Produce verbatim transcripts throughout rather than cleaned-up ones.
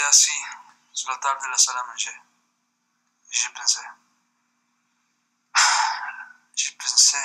assis sur la table de la salle à manger. Et j'ai pensé. J'ai pensé.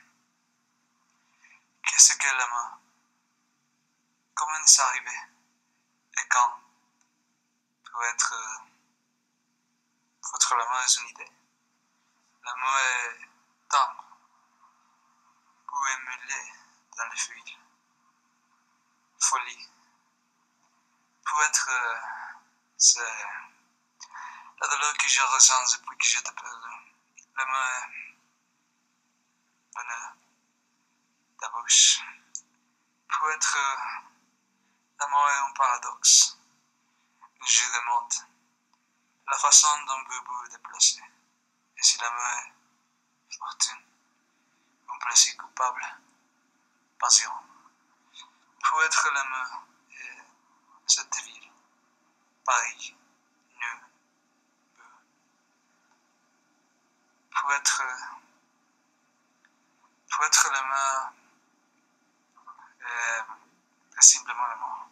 Qu'est-ce qu'est l'amour? Comment c'est arrivé? Et quand? Pour être. Pour être l'amour est une idée. L'amour est tendre. Ou est mêlé dans les feuilles. Folie. Pour être. C'est. La douleur que je ressens depuis que je te perdu. L'amour est. Bonheur. Ta bouche. Pour être. L'amour est un paradoxe. Un jeu de monde. La façon dont vous vous déplacez. Et si l'amour est fortune. Un plaisir coupable. Passion. Pour être l'amour et cette ville. Paris. Nu. Beau. Pour être. Pour être l'amour. Et, et simplement l'amour.